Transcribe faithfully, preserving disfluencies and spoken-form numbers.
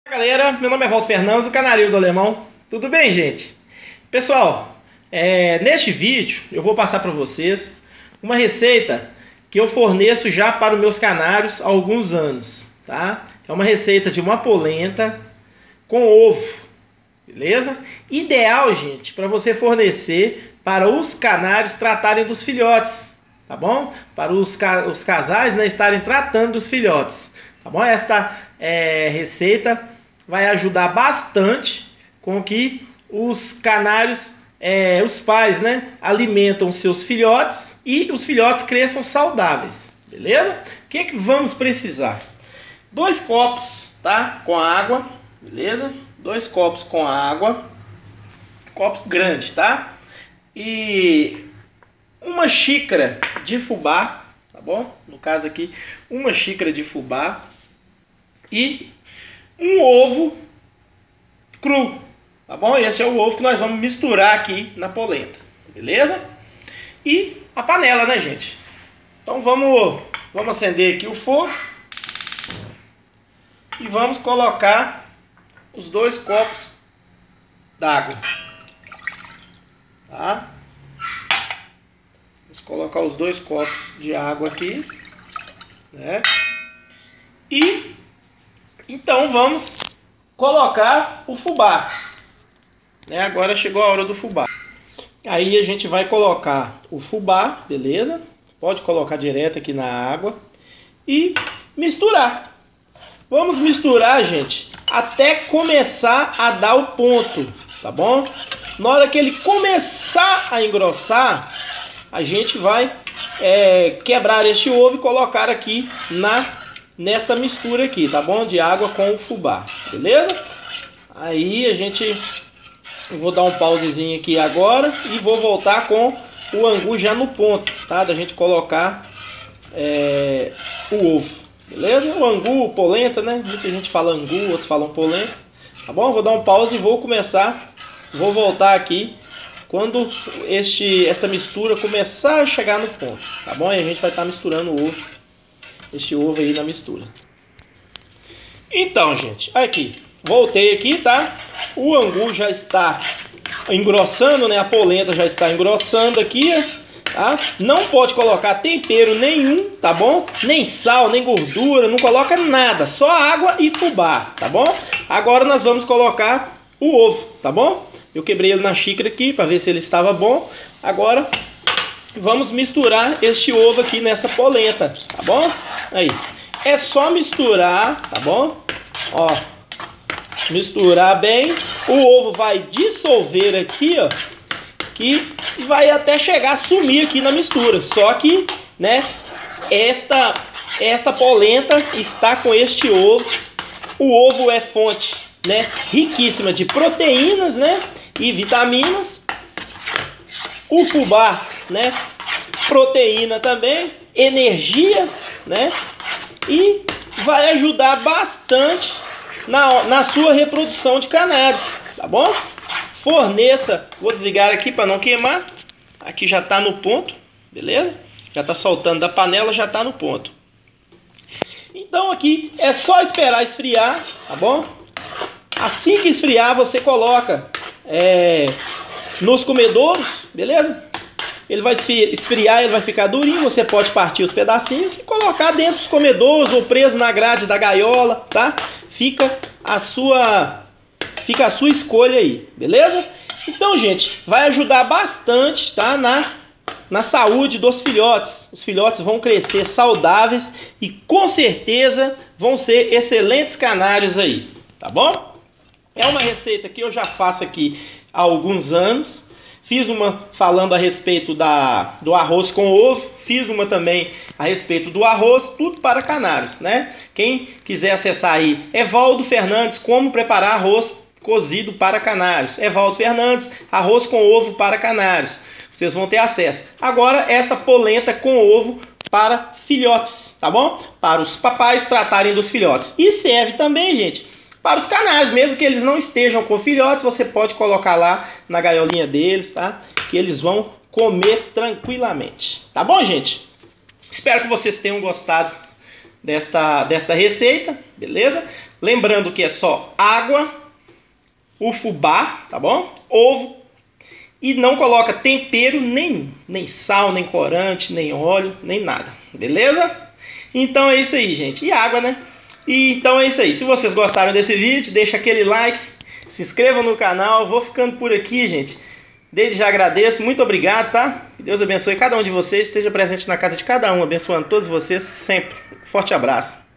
Galera, meu nome é Walter Fernandes, do Canarinho do Alemão. Tudo bem, gente? Pessoal, é, neste vídeo eu vou passar para vocês uma receita que eu forneço já para os meus canários há alguns anos, tá? É uma receita de uma polenta com ovo, beleza? Ideal, gente, para você fornecer para os canários tratarem dos filhotes, tá bom? Para os, ca os casais, né, estarem tratando dos filhotes, tá bom? Esta é, receita vai ajudar bastante com que os canários, é, os pais, né, alimentam seus filhotes e os filhotes cresçam saudáveis, beleza? O que que vamos precisar? Dois copos, tá? Com água, beleza? Dois copos com água, copos grandes, tá? E uma xícara de fubá, tá bom? No caso aqui, uma xícara de fubá e um ovo cru, tá bom? Esse é o ovo que nós vamos misturar aqui na polenta, beleza? E a panela, né, gente? Então vamos, vamos acender aqui o fogo e vamos colocar os dois copos d'água, tá? Vamos colocar os dois copos de água aqui, né? E então vamos colocar o fubá, né? Agora chegou a hora do fubá. Aí a gente vai colocar o fubá, beleza? Pode colocar direto aqui na água e misturar. Vamos misturar, gente, até começar a dar o ponto, tá bom? Na hora que ele começar a engrossar, a gente vai é, quebrar este ovo e colocar aqui na nesta mistura aqui, tá bom? De água com o fubá, beleza? Aí a gente, eu vou dar um pausezinho aqui agora e vou voltar com o angu já no ponto, tá? Da gente colocar é, o ovo, beleza? O angu, polenta, né? Muita gente fala angu, outros falam polenta, tá bom? Vou dar um pause e vou começar, vou voltar aqui quando este, esta mistura começar a chegar no ponto, tá bom? E a gente vai estar misturando o ovo, este ovo aí na mistura. Então, gente, aqui, voltei aqui, tá? O angu já está engrossando, né? A polenta já está engrossando aqui, tá? Não pode colocar tempero nenhum, tá bom? Nem sal, nem gordura, não coloca nada, só água e fubá, tá bom? Agora nós vamos colocar o ovo, tá bom? Eu quebrei ele na xícara aqui para ver se ele estava bom. Agora vamos misturar este ovo aqui nesta polenta, tá bom? Aí, é só misturar, tá bom? Ó, misturar bem. O ovo vai dissolver aqui, ó, que vai até chegar a sumir aqui na mistura. Só que, né, esta, esta polenta está com este ovo. O ovo é fonte, né, riquíssima de proteínas, né, e vitaminas. O fubá, né, proteína também, energia, né, e vai ajudar bastante na, na sua reprodução de canários, tá bom? Forneça, vou desligar aqui para não queimar, aqui já está no ponto, beleza? Já está soltando da panela, já está no ponto. Então aqui é só esperar esfriar, tá bom? Assim que esfriar, você coloca é, nos comedouros, beleza? Ele vai esfriar, ele vai ficar durinho, você pode partir os pedacinhos e colocar dentro dos comedouros ou preso na grade da gaiola, tá? Fica a sua, fica a sua escolha aí, beleza? Então, gente, vai ajudar bastante, tá? Na, na saúde dos filhotes. Os filhotes vão crescer saudáveis e com certeza vão ser excelentes canários aí, tá bom? É uma receita que eu já faço aqui há alguns anos. Fiz uma falando a respeito da, do arroz com ovo. Fiz uma também a respeito do arroz, tudo para canários, né? Quem quiser acessar aí, Evaldo Fernandes, como preparar arroz cozido para canários. Evaldo Fernandes, arroz com ovo para canários. Vocês vão ter acesso. Agora, esta polenta com ovo para filhotes, tá bom? Para os papais tratarem dos filhotes. E serve também, gente, para os canários, mesmo que eles não estejam com filhotes, você pode colocar lá na gaiolinha deles, tá? Que eles vão comer tranquilamente. Tá bom, gente? Espero que vocês tenham gostado desta, desta receita, beleza? Lembrando que é só água, o fubá, tá bom? Ovo. E não coloca tempero nenhum. Nem sal, nem corante, nem óleo, nem nada. Beleza? Então é isso aí, gente. E água, né? E então é isso aí. Se vocês gostaram desse vídeo, deixa aquele like. Se inscrevam no canal. Vou ficando por aqui, gente. Desde já agradeço. Muito obrigado, tá? Que Deus abençoe cada um de vocês. Esteja presente na casa de cada um. Abençoando todos vocês sempre. Forte abraço.